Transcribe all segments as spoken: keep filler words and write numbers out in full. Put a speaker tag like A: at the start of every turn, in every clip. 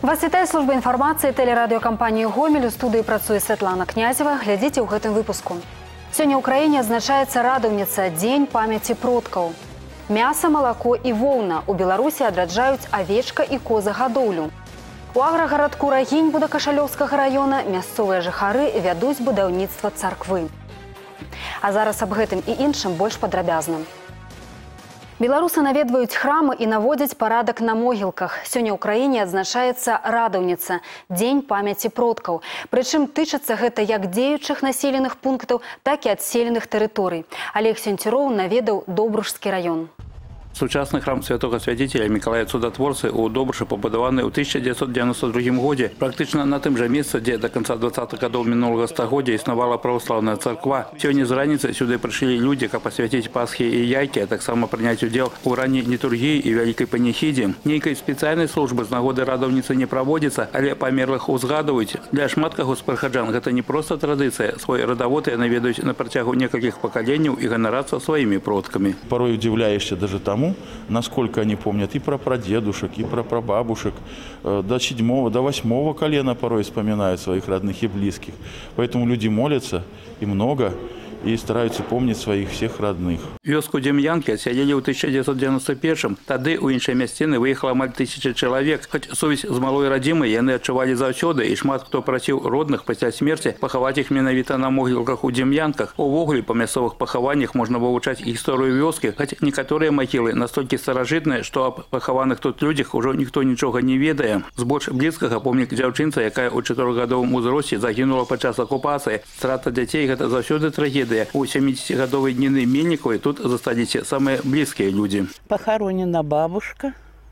A: Вас вітае служба інфармацыі тэлерадыёкампаніі «Гомель». У студыі працуе Святлана Князева. Глядзіце ў гэтым выпуску. Сёння ў краіне адзначаецца радаўніца – Дзень памяці продкаў. Мяса, малако і воўна. У Беларусі адраджаюць авечка і козагадоўлю. У аграгарадку Рагінь Будакашалёўскага раёна мясцовыя жыхары вядуць будаўніцтва царквы. А зараз аб гэтым і іншым больш падрабязна. Беларусы наведваюць храмы і наводзяць парадак на могілках. Сёння ў краіне адзначаецца радаўніца – Дзень памяці продкаў. Прычым тычыцца гэта як дзеючых населеных пунктаў, так і адселеных тэрыторый. Олег Сенцюроў наведаў Добружскі раён.
B: Сучасны храм святого святителя Миколая Цудотворцы у Добрушы пабудаваны ў тысяча дзевяцьсот девяносто другім годзе, практычна на тым жа месцы, дзе да канца двадцатых гадоў мінулага стагоддзя існавала праваслаўная царква. Сёння з раніцы сюды прыйшлі людзі, каб пасвяціць пасхі і яйкі, а таксама прыняць удзел у ранняй літургіі і вялікай паніхідзе. Нейкай спецыяльнай службы з нагоды радаўніцы не праводзіцца, але памерлых узгадваюць. Для шмат каго з прыхаджан гэта не проста традыцыя. Свой радавод яны ведаюць на працягу некалькіх пакаленняў і ганарацца сваімі продкамі.
C: Порой удивляешься даже тому, насколько они помнят и про прадедушек, и про прабабушек. До седьмого, до восьмого колена порой вспоминают своих родных и близких. Поэтому люди молятся, и много, и стараются помнить своих всех родных.
B: Вёску Дем'янкі адсялілі ў тысяча дзевяцьсот девяносто первым. Тады ў іншыя мясціны выехала амаль тысяча чалавек. Хоць сувязь з малой радзімай яны адчувалі заўсёды, і шмат хто прасіў родных пасля смерці пахаваць іх менавіта на могілках у Дем'янках. Увогуле па мясцовых пахаваннях можна вывучаць гісторыю вёскі, хоць некаторыя магілы настолькі старажытныя, што аб пахаваных тут людзях ужо ніхто нічога не ведае. З больш блізкага помнік дзяўчынца, якая ў чатырохгадовым узросце загінула падчас акупацыі. Страта дзяцей гэта заўсёды трагедыя. У семидесятигадовой Нины Мельниковой тут застались самые близкие люди.
D: Похоронена бабушка,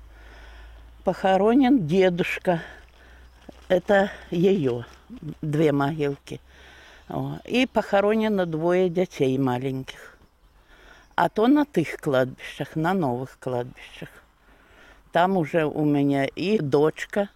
D: похоронен дедушка. Это ее, две могилки. И похоронено двое детей маленьких. А то на тых кладбищах, на новых кладбищах. Там уже у меня и дочка,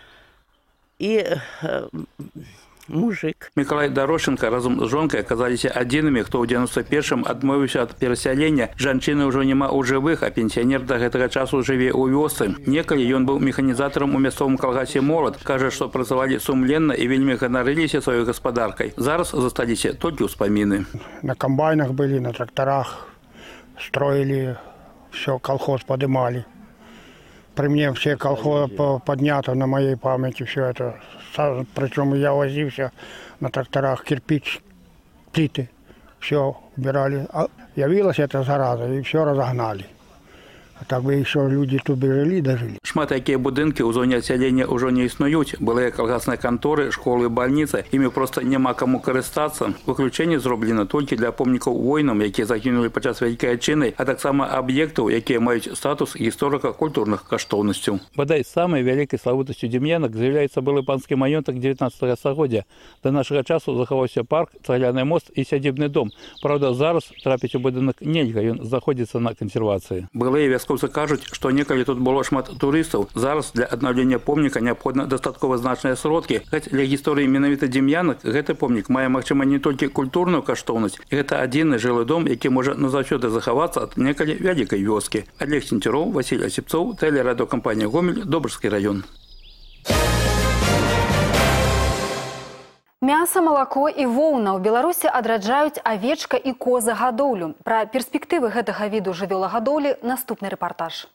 D: и э, мужик.
B: Миколай Дорошенко разом з жонкай аказаліся адзінымі, хто ў девяносто первым адмовіўся ад перасялення. Жанчыны ўжо няма ў жывых, а пенсіянер да гэтага часу жыве ў вёсцы. Некалі ён быў механізатарам у мясцовым калгасе «Молат». Кажа, што працавалі сумленна і вельмі ганарыліся сваёй гаспадаркай. Зараз засталіся толькі ўспаміны.
E: На комбайнах былі, на тракторах, строили, все, колхоз подымали. При мне все колхозы поднято на моей памяти, все это. Причем я возился на тракторах, кирпич, плиты, все убирали. А явилась эта зараза, и все разогнали. А так бы еще люди тут жили, дожили.
B: Шмат якія будынкі ў зоне адсялення ўжо не існуюць. Былыя калгасныя канторы, школы, бальніцы. Імі проста няма каму карыстацца. Выключэнне зроблена толькі для помнікаў воінам, якія загінулі падчас вялікай адчыны, а таксама аб'ектаў, якія маюць статус гісторыка-культурных каштоўнасцяў. Бадай самай вялікай славутасцю Дем'янак з'яўляецца былы панскі маёнтак дзевятнаццатага стагоддзя. Да нашага часу захаваўся парк, цагляны мост і сядзібны дом. Праўда, зараз трапіць у будынак нельга, ён знаходзіцца на кансервацыі. Былыя вяскоўцы кажуць, што некалі тут было шмат туристаў. Зараз для аднаўлення помніка неабходна дастаткова значныя сродкі. Хоць для гісторыі менавіта Дем'янак гэты помнік мае, магчыма, не толькі культурную каштоўнасць. Гэта адзіны жылы дом, які можа назаўсёды захавацца ад некалі вялікай вёскі. Олег Сенцюроў, Василь Осипцов, тэлерадыёкампанія «Гомель», Добружскі раён.
A: Мяса, малако і воўна. У Беларусі адраджаюць авечка і козагадоўлю. Пра перспектывы гэтага віду жывёлагадоўлі наступны рэпартаж.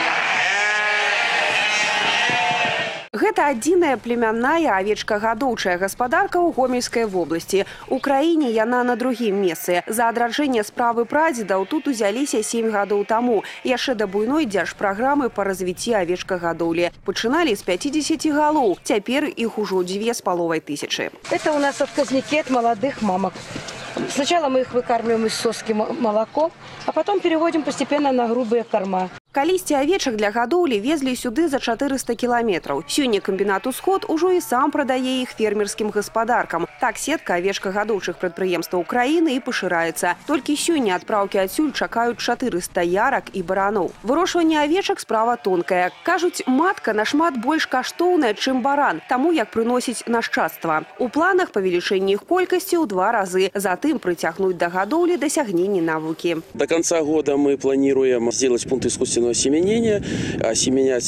F: Гэта адзіная племянная авечка-гадоўчая гаспадарка ў Гомельскай вобласці. У краіне яна на другім месцы. За адраджэнне справы прадзедаў тут узяліся сем гадоў таму, яшчэ да буйной дзяржпраграмы па развіцці авечка-гадоўлі. Пачыналі з пятидесяти галоў, цяпер іх ужо две з паловай тысячы.
G: Это у нас отказники от молодых мамок. Сначала мы их выкармливаем из соски молоко, а потом переводим постепенно на грубые корма.
F: Калісьці авечак для гадоўлі везлі сюды за чатырыста кіламетраў. Сёння камбінат «Усход» ужо і сам прадае іх фермерскім гаспадаркам. Так сетка авечка-гадоўчых прадпрыемстваў краіны і пашыраецца. Толькі сёння адпраўкі адсюль чакаюць чатырыста ярак і бараноў. Вырошчванне авечак справа тонкая. Кажуць, матка нашмат больш каштоўная, чым баран, таму як прыносіць нашчадства. У планах павелічэнне іх колькасці ў два разы. Затым прыцягнуць да гадоўлі дасягненні навукі.
H: До конца года мы планируем сделать пункт искусственного проведено осеменение, осеменять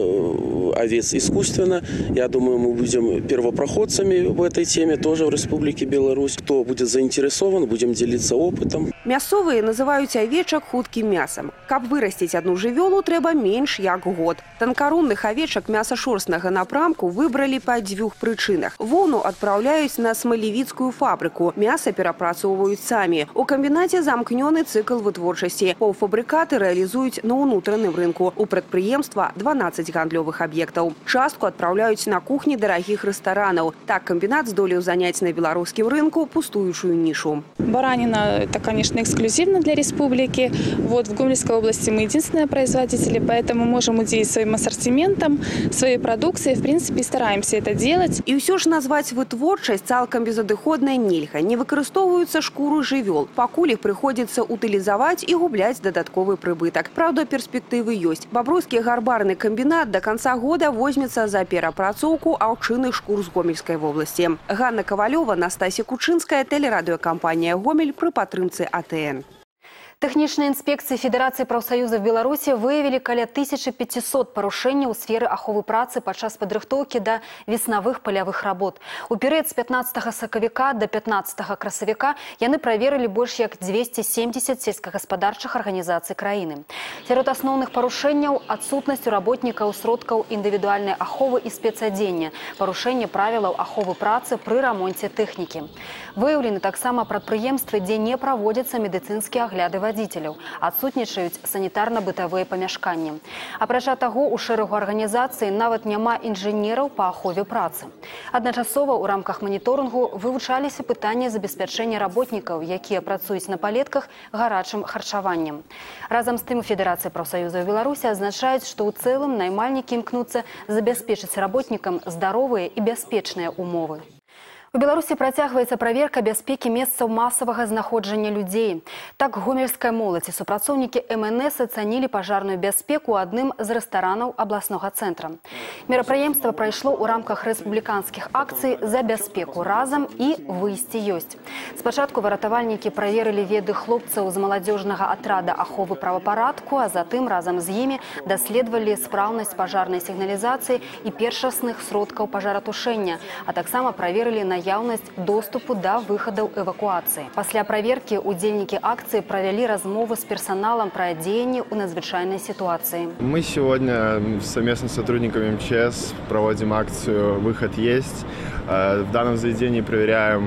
H: овец искусственно. Я думаю, мы будем первопроходцами в этой теме тоже в Республике Беларусь. Кто будет заинтересован, будем делиться опытом.
F: Мясовые называют овечек хутким мясом. Каб вырастить одну жывёлу, трэба меньш як год. Танкарунных овечек мясошорстнага напрамку выбрали по дзвюх прычынах. Воўну отправляют на смалевіцкую фабрику. Мясо перапрацоўваюць самі. У камбінате замкнёны цикл вытворчасці. Паўфабрыкаты реализуют на ўнутраным рынку. У прадпрыемства дванаццаць гандлёвых объектов. Частку отправляют на кухни дорогих ресторанов. Так комбинат здолеў занять на белорусском рынку пустующую нишу.
I: Баранина – это, конечно, эксклюзивно для республики. Вот в Гомельской области мы единственные производители, поэтому можем удивить своим ассортиментом, своей продукцией. В принципе, стараемся это делать.
F: И все ж назвать вытворчасць цалкам безадыходнай нельга. Не выкарыстоўваюцца шкуру жывёл. Пакуль их приходится утилизовать и губляць дадатковый прыбытак. Правда, перспективы есть. Бобруйский гарбарный комбинат до конца года возьмется за перапрацоўку аўчынных шкур з Гомельской области. Ганна Ковалева, Настасья Кучинская, телерадиокомпания «Гомель» при падтрымцы А Т Н.
A: Тэхнічныя інспекцыі Федэрацыі прафсаюзаў Беларусі выявілі каля тысячы пяцісот парушэнняў у сферы аховы працы падчас падрыхтоўкі да веснавых палявых работ. У перыяд з пятнаццатага сакавіка да пятнаццатага красавіка яны праверылі больш як дзвесце семдзесят сельскагаспадарчых арганізацый краіны. Сярод асноўных парушэнняў адсутнасць у работнікаў сродкаў індывідуальнай аховы і спецадзення, парушэнне правілаў аховы працы пры рамонце тэхнікі. Выяўлены таксама прадпрыемствы, дзе не праводзяцца медыцынскія агляды водителяў, адсутнічаюць санітарна-бытавыя памяшканні. Апрача таго, у шэрагу арганізацый нават няма інжынераў па ахове працы. Адначасова ў рамках маніторынгу вывучаліся пытанні забеспячэння работнікаў, якія працуюць на палетках гарачым харчаваннем. Разам з тым, у Федэрацыі прафсаюзаў Беларусі азначаюць, што ў цэлым наймальнікі імкнуцца забяспечыць работнікам здаровыя і бяспечныя умовы. У Беларусі працягваецца праверка бяспекі месцаў масавага знаходжання людзей. Так, гомельская моладзь і супрацоўнікі Эм Эн Эс ацанілі пажарную бяспеку ў адным з рэстаранаў абласнога цэнтра. Мерапрыемства прайшло ў рамках рэспубліканскіх акцый за бяспеку разам і выйсце ёсць. Спачатку выратавальнікі праверылі веды хлопцаў з маладзёжнага атрада аховы правапарадку, а затым разам з імі даследавалі спраўнасць пажарнай сігналізацыі і першасных сродкаў пажаратушэння, а таксама праверылі на наяўнасць доступу да выхадаў эвакуацыі. Пасля праверкі удзельнікі акцыі правялі размовы с персоналом про дзеянні ў надзвычайнай ситуации.
J: Мы сегодня совместно с сотрудниками Эм Че Эс проводим акцию «Выход есть». В данном заведении проверяем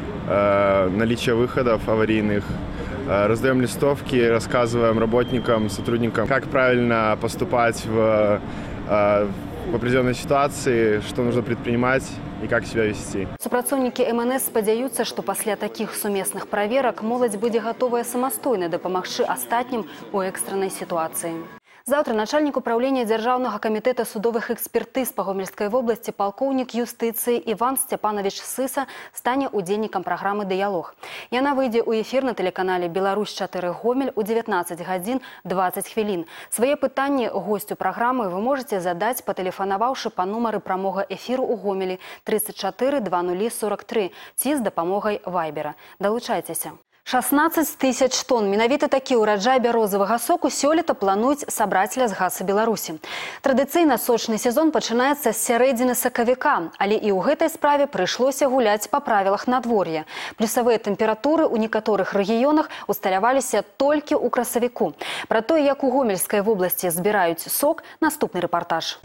J: наличие выходов аварийных, раздаем листовки, рассказываем работникам, сотрудникам, как правильно поступать в, в определенной ситуации, что нужно предпринимать и как себя вести.
A: Супрацоўнікі Эм Эн Эс спадзяюцца, што пасля такіх сумесных праверак моладзь будзе гатовая самастойна дапамагчы астатнім у экстраннай сітуацыі. Завтра начальник управления Державного комитета судовых экспертиз по Гомельской области полковник юстиции Иван Степанович Сыса станет удзельником программы «Диалог». Яна выйдзе у эфир на телеканале «Беларусь четыре Гомель» у девятнадцать гадзін двадцать хвілін. Свои пытанні гостю программы вы можете задать, потелефонаваўшы по нумары прамога эфиру у Гомелі тридцать четыре двадцать сорок три ці з дапамогай Вайбера. Далучайцеся. шестнадцать тысяч тонн. Менавіта такі ўраджай бярозавага соку сёлета плануюць сабраць лясгасы Беларусі. Традыцыйна сочны сезон пачынаецца з сярэдзіны сакавіка, але і ў гэтай справе прыйшлося гуляць па правілах надвор'я. Плюсавыя тэмпературы ў некаторых рэгіёнах усталяваліся толькі ў красавіку. Пра тое, як у Гомельскай вобласці збіраюць сок, наступны рэпартаж.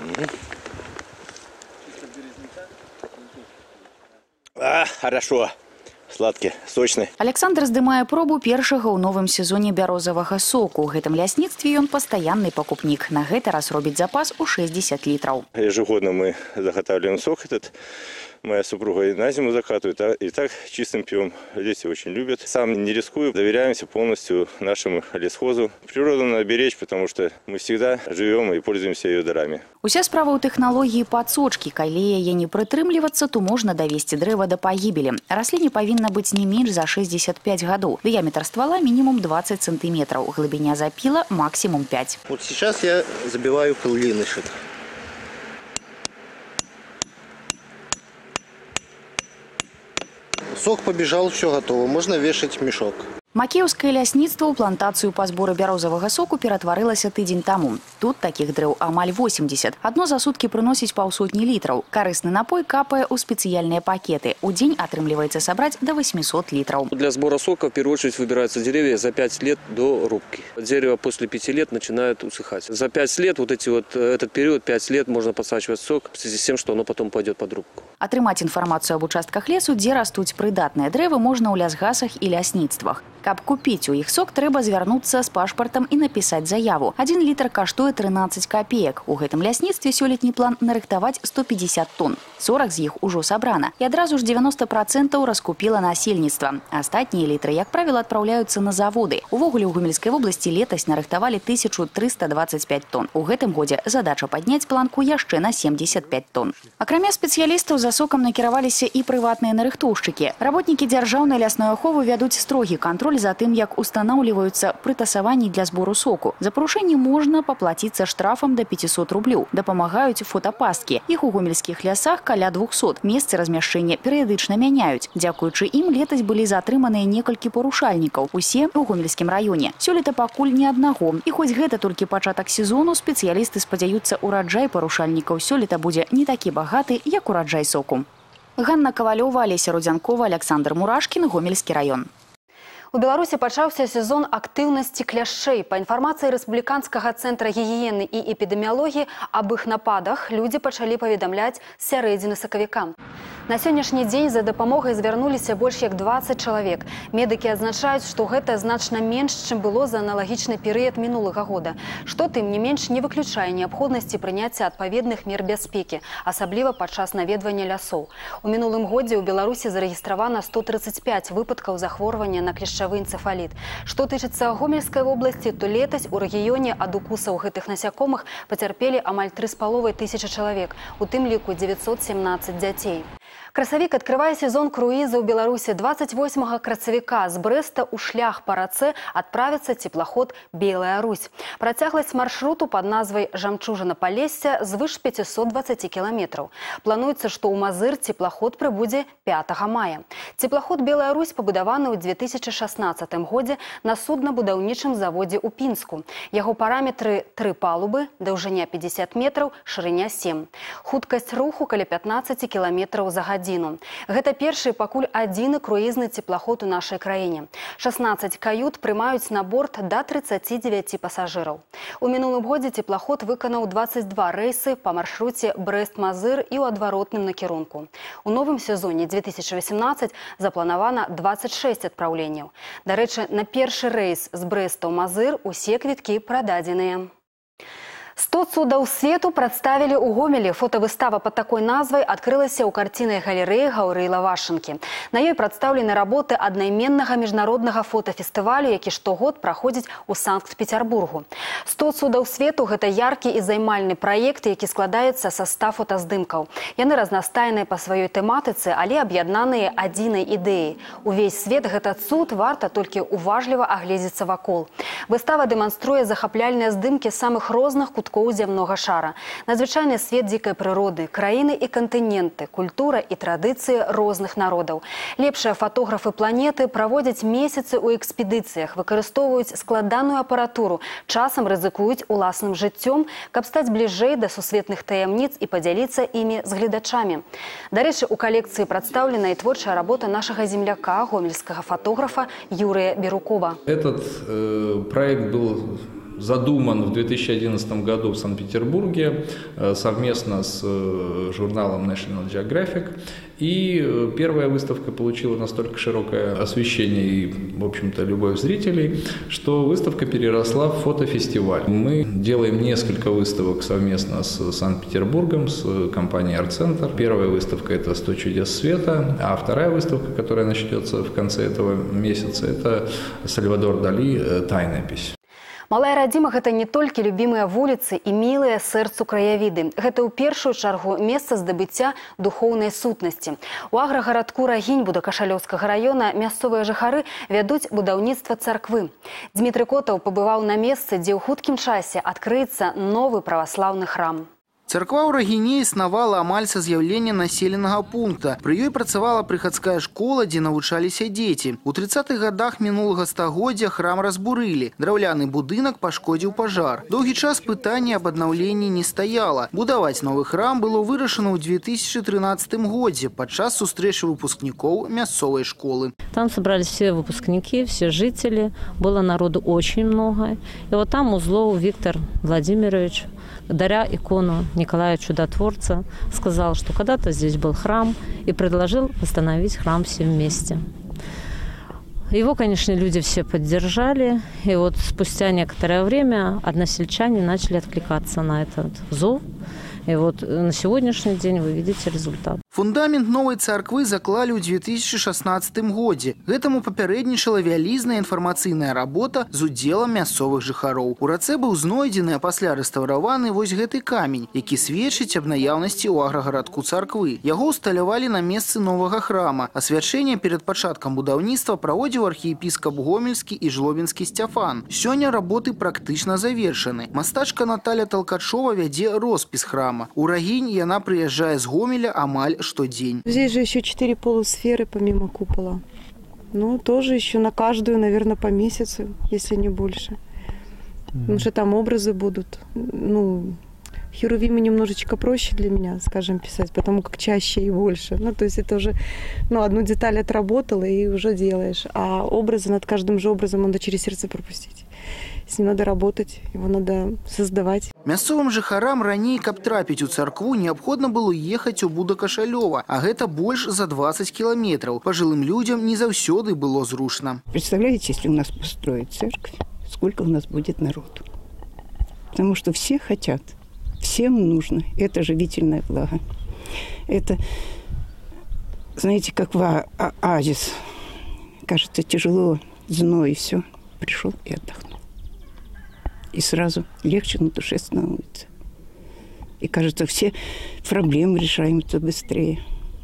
K: А, хорошо. Сладкі, сочны.
L: Александр здымае пробу першага ў новым сезоне бярозавага соку. У гэтым лясніцтве ён пастаянны пакупнік. На гэты раз робіць запас у шестьдесят літраў.
K: Ежегодно мы заготавливаем сок этот. Моя супруга и на зиму закатывает, а и так чистым пьем. Дети очень любят. Сам не рискую, доверяемся полностью нашему лесхозу. Природу надо беречь, потому что мы всегда живем и пользуемся ее дарами.
L: Уся справа ў тэхналогіі падсочкі. Калі яе не прытрымлівацца, то можна давесці дрэва да пагібелі. Расліне павінна быць не менш за шестьдесят пять гадоў. Дыяметр ствола минимум двадцать сантиметров. Глыбіня запила максимум пять.
M: Вот сейчас я забиваю пылинышек. Сок побежал, все готово. Можно вешать мешок.
L: Макеўскае лясніцтва ў плантацыю па зборы бярозавага соку ператварылася тыдзень таму. Тут такіх дрэў амаль восемьдесят. Адно за суткі прыносіць паўсотні літраў. Карысны напой капае ў спецыяльныя пакеты. У дзень атрымліваецца сабраць до восьмисот литров.
N: Для сбора сока в первую очередь выбираются деревья за пять лет до рубки. Дерево после пяти лет начинает усыхать. За пять лет, вот эти вот, этот период, пять лет можно подсачивать сок в связи с тем, что оно потом пойдет под рубку.
L: Атрымаць інфармацыю аб участках лесу, дзе растуць прыдатныя дрэвы, можна ў лясгасах і лясніцтвах. Каб купіць у іх сок, трэба звярнуцца з пашпартам і напісаць заяву. Один літр каштуе трынаццаць копеек. У гэтым лясніцтве сёлетні план нарыхтаваць сто пятьдесят тонн. сорок з іх ужо сабрана. І адразу ж девяносто процентов раскупіла насельніцтва. Астатнія літры, як правіла, адпраўляюцца на заводы. Увогуле ў Гомельскай вобласці летась нарыхтавалі тысячу триста двадцать пять тонн. У гэтым годзе задача падняць планку яшчэ на семьдесят пять тонн. Акрамя спецыялістаў за сокам накіраваліся і прыватныя нарыхтоўшчыкі. Работнікі дзяржаўнай лясной аховы вядуць строгі кантроль за тым, як устанаўліваюцца прытасаванні для збору соку. За парушэнне можна паплаціцца штрафам до пятисот рублёў. Дапамагаюць фотапасткі. Іх у гомельскіх лясах каля двухсот. Месцы размяшчэння перыядычна мяняюць. Дзякуючы ім летась былі затрыманыя некалькі парушальнікаў. Усе ў гомельскім раёне. Сёлета пакуль ні аднаго. І хоць гэта толькі пачатак сезону, спецыялісты спадзяюцца, ураджай парушальнікаў сёлета будзе не такі багаты, як ураджай соку. Ганна Ковалёва, Олеся Рудзянкова, Александр Мурашкін, Гомельскі раён.
A: У Беларусі пачаўся сезон актыўнасці кляшчэй. Па інфармацыі Рэспубліканскага цэнтра гігіены і эпідэміялогіі, аб іх нападах людзі пачалі паведамляць з сярэдзіны сакавіка. На сённяшні дзень за дапамогай звярнуліся больш як двадцать чалавек. Медыкі адзначаюць, што гэта значна менш, чым было за аналагічны перыяд мінулага года, што тым не менш не выключае неабходнасці прыняцця адпаведных мер бяспекі, асабліва падчас наведвання лясоў. У мінулым годзе ў Беларусі зарэгістравана сто тридцать пять выпадкаў захворвання на клешчавы энцефаліт. Што тычыцца Гомельскай вобласці, то летась у рэгіёне ад укусаў гэтых насякомых пацярпелі амаль тры з паловай тысячы чалавек, у тым ліку девятьсот семнадцать дзяцей. Красавік адкрывае сезон круіза ў Беларусі. двадцать восьмага красавіка з Брэста ў шлях па рацэ адправіцца цеплаход «Белая Русь». Працягласць маршруту пад назвай «Жамчужына Палесся» звыш пятисот двадцати кіламетраў. Плануецца, што ў Мазыр цеплаход прыбудзе пятага мая. Цеплаход «Белая Русь» пабудаваны ў две тысячи шестнадцатым годзе на суднабудаўнічым заводзе ў Пінску. Яго параметры тры палубы, даўжыня пятьдесят метраў, шырыня сем. Хуткасць руху каля пятнадцати кіламетраў за гадзіну. Гэта першы пакуль адзіны круізны цеплаход у нашай краіне. шестнадцать кают прымаюць на борт да тридцати девяти пасажыраў. У мінулым годзе цеплаход выканаў двадцать два рэйсы па маршруце Брэст-Мазыр і ў адваротным накірунку. У новым сезоне две тысячи восемнадцать запланавана двадцать шесть адпраўленняў. Дарэчы, на першы рэйс з Брэста ў Мазыр усе квіткі прададзеныя. сто цудаў свету прадставілі ў Гомелі. Фотавыстава пад такой назвай адкрылася ў карцінай галерэі Гаўрыла Вашынкі. На ёй прадстаўлены работы аднайменнага міжнароднага фотафестывалю, які штогод праходзіць у Санкт-Петербургу. сто цудаў свету – гэта яркі і займальны праект, які складаецца са ста фотаздымкаў. Яны разнастайныя па сваёй тэматыцы, але аб'яднаныя адзінай ідэяй. Увесь свет гэта цуд, варта толькі уважліва агледзецца вакол. Выстава дэманструе захапляльныя здымкі самых розных куткоў зямнога шара. Надзвычайны свет дзікай прыроды, краіны і кантыненты, культура і традыцыі розных народаў. Лепшыя фотографы планеты праводзяць месяцы ў экспедыцыях, выкарыстоўваюць складаную апаратуру, часам рызыкуюць уласным жыццём, каб стаць бліжэй да сусветных таямніц і падзяліцца імі з гледачамі. Дарэчы, у калекцыі прадстаўлена і творчая работа нашага земляка, гомельскага фотографа Юрыя Берукова.
O: Этот э, проект был задуман в две тысячи одиннадцатом году в Санкт-Петербурге совместно с журналом National Geographic. И первая выставка получила настолько широкое освещение и, в общем-то, любовь зрителей, что выставка переросла в фотофестиваль. Мы делаем несколько выставок совместно с Санкт-Петербургом, с компанией «Арт-центр». Первая выставка – это «сто чудес света», а вторая выставка, которая начнется в конце этого месяца, это Сальвадор Дали «Тайнопись».
A: Малая радзіма – гэта не толькі любімыя вуліцы і мілыя сэрцу краявіды. Гэта ў першую чаргу месца здабыцця духоўнай сутнасці. У аграгарадку Рагінь Будакашалёўскага раёна мясцовыя жыхары вядуць будаўніцтва царквы. Дзмітрый Котаў пабываў на месцы, дзе ў хуткім часе адкрыецца новы праваслаўны храм.
P: Царква ў Рагіне існавала амаль са з'яўлення населенага пункта. Пры ёй працавала прыхадская школа, дзе навучаліся дзеці. У трыццатых гадах мінулага стагоддзя храм разбурылі. Драўляны будынак пашкодзіў пажар. Доўгі час пытанне аб аднаўленні не стаяла. Будаваць новы храм было вырашана ў две тысячи тринадцатым годзе падчас сустрэчы выпускнікоў мясцовай школы.
Q: Там собрались все выпускники, все жители. Было народу очень много. И вот там Узлов Виктор Владимирович, даря икону Николая Чудотворца, сказал, что когда-то здесь был храм, и предложил восстановить храм все вместе. Его, конечно, люди все поддержали, и вот спустя некоторое время односельчане начали откликаться на этот зов. И вот на сегодняшний день вы видите результат.
P: Фундамент новой царквы заклали ў две тысячи шестнадцатым годзе. Гэтаму папярэднічала вялізная інфармацыйная работа з удзелам мясцовых жыхароў. У рацэ быў знойдзены, а пасля рэстаўраваны вось гэты камень, які сведчыць аб наяўнасці ў аграгарадку царквы. Яго ўсталявалі на месцы новага храма. Асвячэнне перад пачаткам будаўніцтва праводзіў архіепіскап Гомельскі і Жлобінскі Сцяфан. Сёння работы практычна завершаны. Мастачка Наталя Толкачова вядзе роспіс храма. У Рагінь яна прыязджае з Гомеля амаль штодзень.
R: Здесь же еще четыре полусферы помимо купола. Ну, тоже еще на каждую, наверное, по месяцу, если не больше. Mm-hmm. Потому что там образы будут. Ну, херувимы немножечко проще для меня, скажем, писать, потому как чаще и больше. Ну, то есть это уже, ну, одну деталь отработала и уже делаешь. А образы, над каждым же образом надо через сердце пропустить. С ним надо работать, его надо создавать.
P: Мясцовым жыхарам раней, каб трапіць у царкву, неабходна было ехаць у Будакашалёва, а гэта больш за двадцать километров. Пожилым людям не заўсёды было зручно.
S: Представляете, если у нас построить церковь, сколько у нас будет народу? Потому что все хотят, всем нужно. Это живительное благо. Это, знаете, как в оазис. Кажется, тяжело, зной, и все. Пришел и отдохнул. И сразу легче на душе становится. И кажется, все проблемы решаемся быстрее.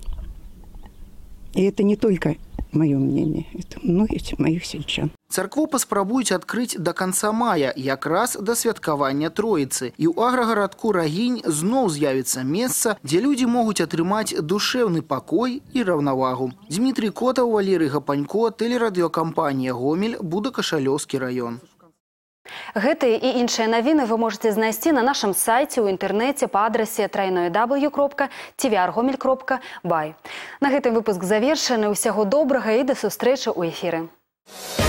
S: И это не только мое мнение, это многих моих сельчан.
P: Царкву паспрабуюць адкрыць до конца мая, якраз до святкавання Троіцы. І ў аграгарадку Рагінь зноў з'явіцца месца, дзе людзі могуць атрымаць душэўны пакой і раўнавагу. Дмітрий Котаў, Валерий Гапанько, тэлерадыёкампанія «Гомель», Будакашалёўскі раён.
A: Гэтыя і іншыя навіны вы можете знайсці на нашым сайце ў інтэрнэце па адрасе трайное дабл ю кропка ти ви ар гомель кропка бай. На гэтым выпуск завершаны. Усяго добрага і да сустрэчы ў эфіры.